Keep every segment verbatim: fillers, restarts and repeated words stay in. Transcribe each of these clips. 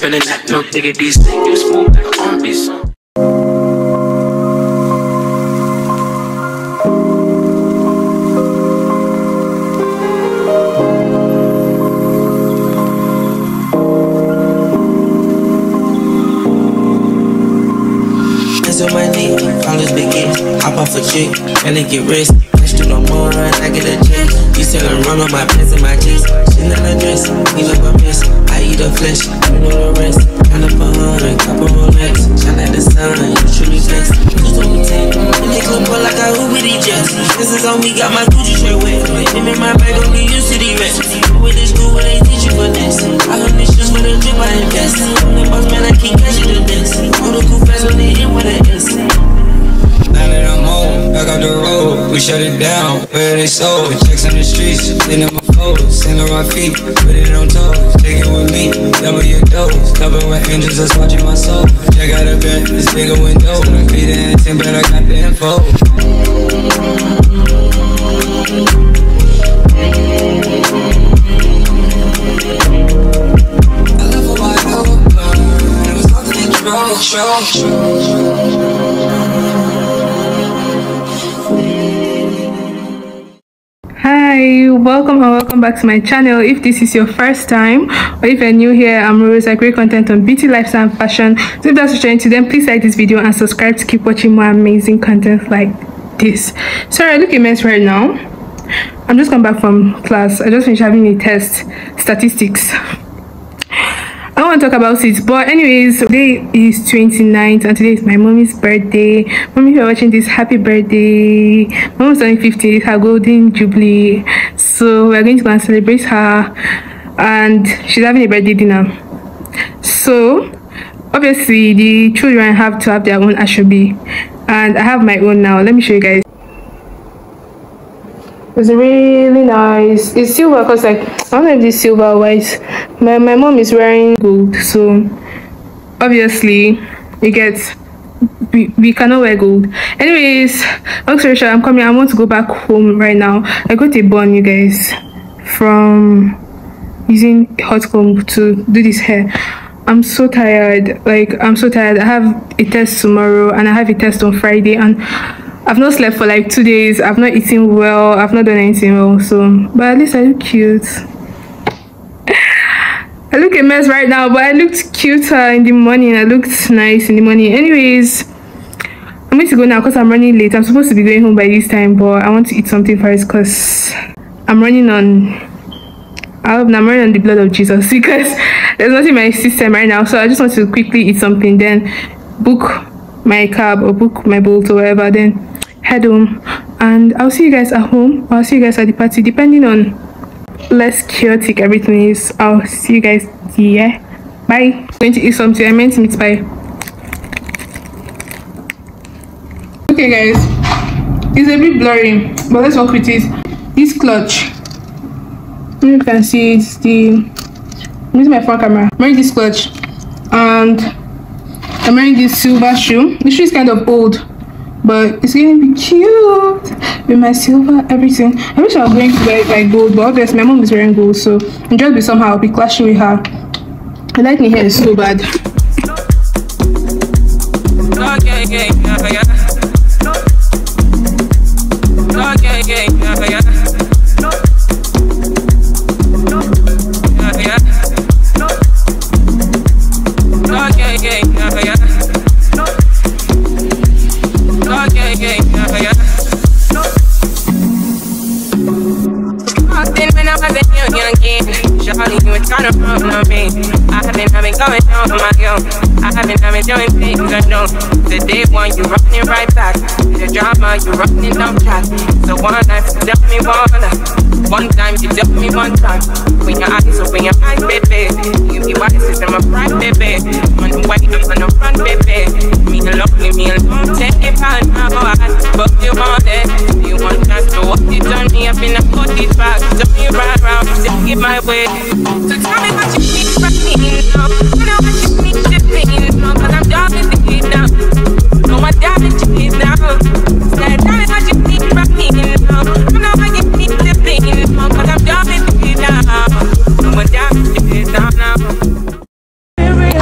Feeling that no diggity, stick you smooth like an R and B song. On my knee, all this big get, hop off a chick, and they get rich. Catch you no more, I get a check. You still run on my pants and my jeans. She not a dress, he look my best. I eat the flesh, you know the rest. Kind of fun, couple Rolex. Shine like the sun, you truly blessed. You told me ten, and they come up like I hoop with these jets. This is on me, got my Gucci shirt wet. Him in my bag, don't get used to the rest. With this school, where they teach you for this. I heard this shoes with a drip, I invest. I'm the boss man, I can't catch you to this. All the cool fast when they hit with it. Now that I'm home, back up the road, we shut it down, where they sold. Checks on the streets, in my foes, sand on my feet, put it on toes, take it with me, double your dose, covered with angels that's watching my soul. Check out a bed, this bigger window, be the intent, but I got the info. I love a wide open, it was all the control, control. Hi, welcome and welcome back to my channel. If this is your first time or if you're new here, I'm Rose. I create content on beauty, lifestyle and fashion. So if that's what you're into, then please like this video and subscribe to keep watching more amazing content like this. Sorry, I look immense right now. I'm just come back from class. I just finished having a test, statistics. I don't want to talk about it, but anyways, today is twenty-ninth and today is my mommy's birthday. Mommy, if you're watching this, happy birthday. Mommy's turning fifty, it's her golden jubilee, so we're going to go and celebrate her, and she's having a birthday dinner. So obviously the children have to have their own ashobi, and I have my own now. Let me show you guys. It's really nice. It's silver because like I don't know if this silver or white. My my mom is wearing gold, so obviously it gets we, we cannot wear gold. Anyways, long story short, I'm coming. I want to go back home right now. I got a bun, you guys, from using hot comb to do this hair. I'm so tired. Like I'm so tired. I have a test tomorrow and I have a test on Friday, and I've not slept for like two days. I've not eaten well. I've not done anything well. So, but at least I look cute. I look a mess right now, but I looked cuter in the morning. I looked nice in the morning. Anyways, I'm going to go now because I'm running late. I'm supposed to be going home by this time, but I want to eat something first because I'm running on. I'm running on the blood of Jesus because there's nothing in my system right now. So I just want to quickly eat something, then book my cab or book my Bolt or whatever, then head home, and I'll see you guys at home or I'll see you guys at the party, depending on less chaotic everything is. I'll see you guys here. Bye. I'm going to eat something. I meant meat pie. Okay guys, it's a bit blurry, but let's work with it. This clutch, you can see it's the I'm using my front camera. I'm wearing this clutch and I'm wearing this silver shoe. The shoe is kind of old, but it's going to be cute with my silver everything. I wish I was going to wear my gold, but obviously my mom is wearing gold, so I'll just be somehow I'll be clashing with her. I like my hair is so bad. Okay, okay, yeah, yeah. Okay, okay, yeah, yeah. Kind of fun on me. I haven't, I've been going down on my own. I haven't, I've been doing things I know. The day one, you running right back. The drama, you running down track. So one night, you tell me one night. One time, you tell me one time. When your eyes open, your eyes, baby. You be wise, I'm a pride, baby. On the way, I'm on the front, baby. Me alone, leave me alone. Take it back now, but you want it. You want that, so what you turn me up in a put it back. Turn me right round, take it my way. So tell me what you need from me now. You know what you need to me now. Cause I'm done with the kid now. No, I'm done with the kid now. So tell me what you need from me now. You know what you need to me now. Cause I'm done with the kid now. No, I'm done with the kid now.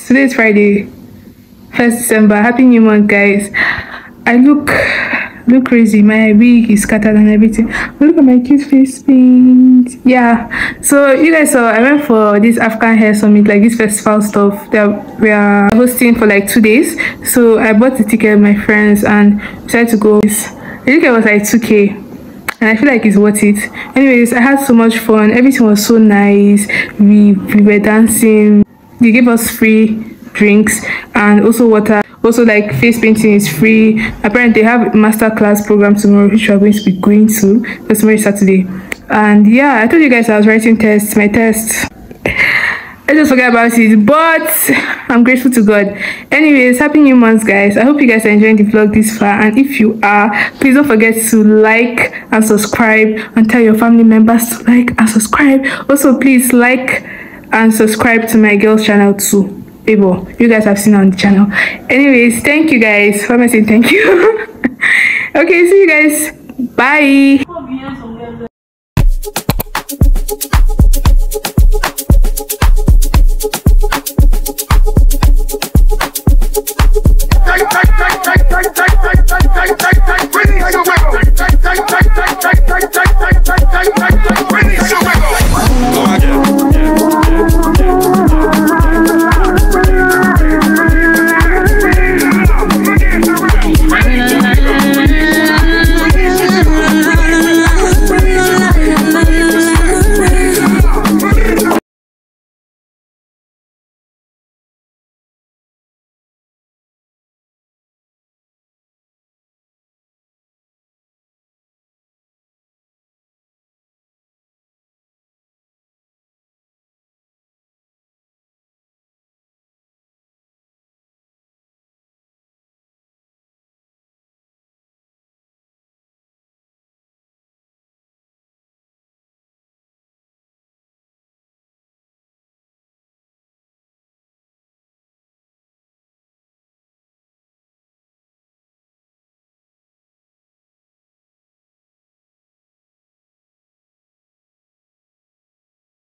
Today is Friday, first December. Happy New Month, guys. I look look crazy. My wig is scattered and everything. Look at my cute face paint. Yeah. So you guys saw I went for this African hair summit, like this festival stuff that we are hosting for like two days. So I bought the ticket with my friends and decided to go. The ticket was like two K. And I feel like it's worth it. Anyways, I had so much fun. Everything was so nice. We we were dancing. They gave us free drinks and also water. Also, like, face painting is free. Apparently they have a master class program tomorrow, which we are going to be going to. That's tomorrow is Saturday. And yeah, I told you guys I was writing tests, my tests. I just forgot about it, but I'm grateful to God. Anyways, happy new month, guys. I hope you guys are enjoying the vlog this far, and if you are, please don't forget to like and subscribe and tell your family members to like and subscribe. Also, please like and subscribe to my girls channel too. Able, you guys have seen on the channel. Anyways, thank you guys. Why am I saying thank you? Okay, see you guys. Bye.